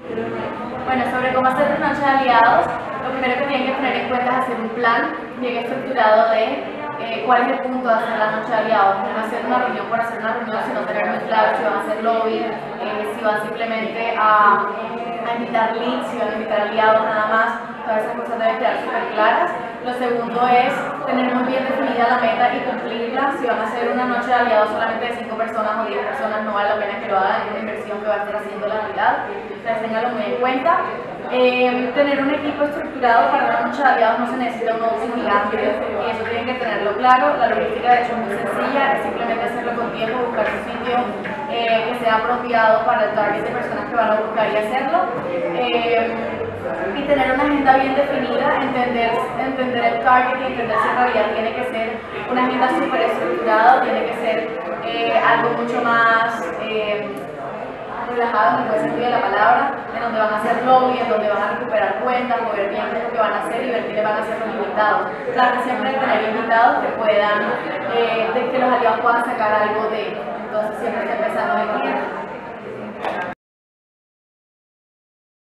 Bueno, sobre cómo hacer una noche de aliados, lo primero que tienen que tener en cuenta es hacer un plan bien estructurado de cuál es el punto de hacer la noche de aliados. No hacer una reunión por hacer una reunión, sino tener muy claro si van a hacer lobby, si van simplemente a invitar leads, si van a invitar aliados nada más. Todas esas cosas deben quedar súper claras. Lo segundo es tener muy bien definida la meta y cumplirla. Si van a hacer una noche de aliados solamente de 5 personas o 10 personas, no vale la pena que lo hagan, es una inversión que va a estar haciendo la entidad. Entonces tenganlo muy en cuenta. Tener un equipo estructurado para una noche de aliados no se necesita un oficio gigante, y eso tienen que tenerlo claro. La logística de hecho es muy sencilla, es simplemente hacerlo con tiempo, buscar un sitio que sea apropiado para el target de personas que van a buscar y hacerlo. Y tener una agenda bien definida, entender el target y entender si en realidad tiene que ser una agenda súper estructurada o tiene que ser algo mucho más relajado en el buen sentido de la palabra, en donde van a hacer lobby, en donde van a recuperar cuentas, ver bien qué es lo que van a hacer y ver qué le van a hacer los invitados. Claro, siempre tener invitados que puedan, de que los aliados puedan sacar algo de ellos. Entonces